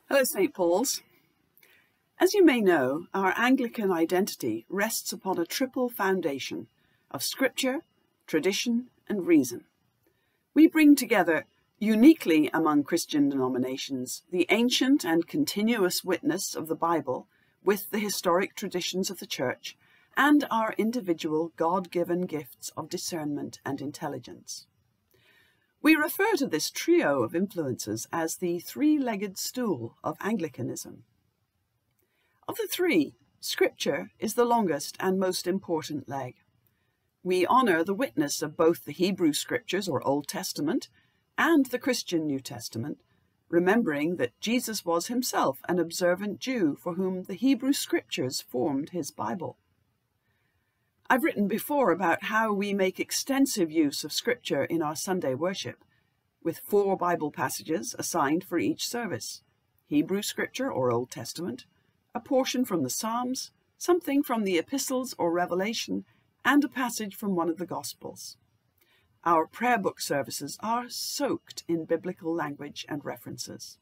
Hello, St. Paul's. As you may know, our Anglican identity rests upon a triple foundation of Scripture, tradition, and reason. We bring together, uniquely among Christian denominations, the ancient and continuous witness of the Bible with the historic traditions of the Church and our individual God-given gifts of discernment and intelligence. We refer to this trio of influences as the three-legged stool of Anglicanism. Of the three, Scripture is the longest and most important leg. We honour the witness of both the Hebrew Scriptures or Old Testament and the Christian New Testament, remembering that Jesus was himself an observant Jew for whom the Hebrew Scriptures formed his Bible. I've written before about how we make extensive use of Scripture in our Sunday worship, with 4 Bible passages assigned for each service: Hebrew Scripture or Old Testament, a portion from the Psalms, something from the Epistles or Revelation, and a passage from one of the Gospels. Our prayer book services are soaked in biblical language and references.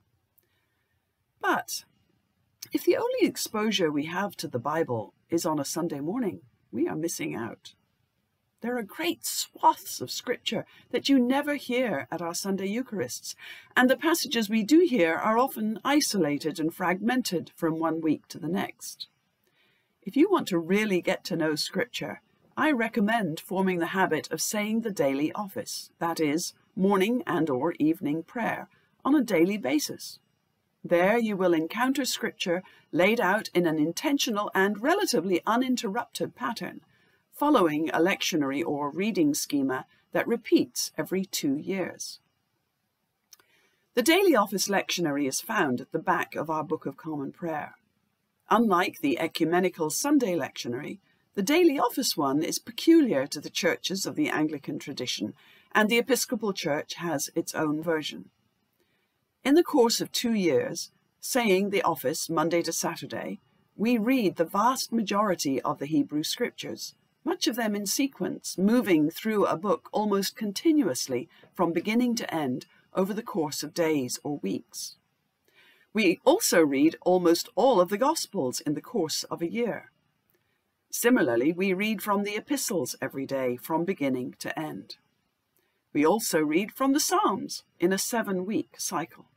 But if the only exposure we have to the Bible is on a Sunday morning, we are missing out. There are great swaths of Scripture that you never hear at our Sunday Eucharists, and the passages we do hear are often isolated and fragmented from one week to the next. If you want to really get to know Scripture, I recommend forming the habit of saying the daily office, that is, morning and/or evening prayer, on a daily basis. There you will encounter Scripture laid out in an intentional and relatively uninterrupted pattern, following a lectionary or reading schema that repeats every 2 years. The Daily Office lectionary is found at the back of our Book of Common Prayer. Unlike the ecumenical Sunday lectionary, the Daily Office one is peculiar to the churches of the Anglican tradition, and the Episcopal Church has its own version. In the course of 2 years, saying the office Monday to Saturday, we read the vast majority of the Hebrew Scriptures, much of them in sequence, moving through a book almost continuously from beginning to end over the course of days or weeks. We also read almost all of the Gospels in the course of a year. Similarly, we read from the Epistles every day from beginning to end. We also read from the Psalms in a 7-week cycle.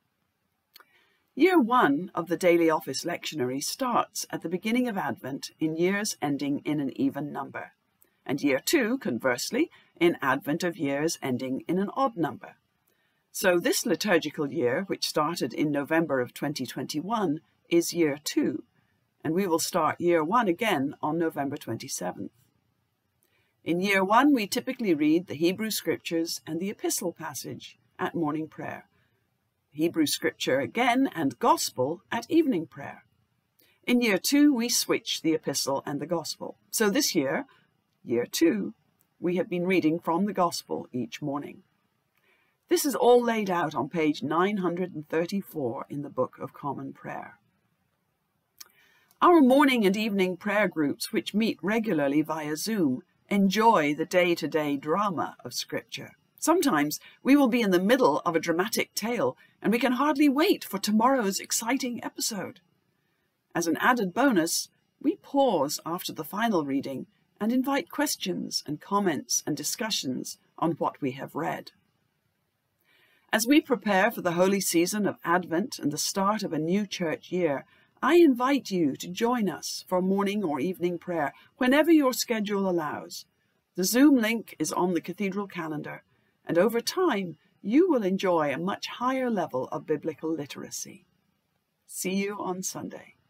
Year 1 of the Daily Office lectionary starts at the beginning of Advent in years ending in an even number, and Year 2, conversely, in Advent of years ending in an odd number. So this liturgical year, which started in November of 2021, is Year 2, and we will start Year 1 again on November 27th. In Year 1, we typically read the Hebrew Scriptures and the Epistle passage at morning prayer, Hebrew Scripture again and Gospel at evening prayer. In Year 2, we switch the Epistle and the Gospel. So this year, Year 2, we have been reading from the Gospel each morning. This is all laid out on page 934 in the Book of Common Prayer. Our morning and evening prayer groups, which meet regularly via Zoom, enjoy the day-to-day drama of Scripture. Sometimes we will be in the middle of a dramatic tale, and we can hardly wait for tomorrow's exciting episode. As an added bonus, we pause after the final reading and invite questions and comments and discussions on what we have read. As we prepare for the holy season of Advent and the start of a new church year, I invite you to join us for morning or evening prayer whenever your schedule allows. The Zoom link is on the cathedral calendar, and over time you will enjoy a much higher level of biblical literacy. See you on Sunday.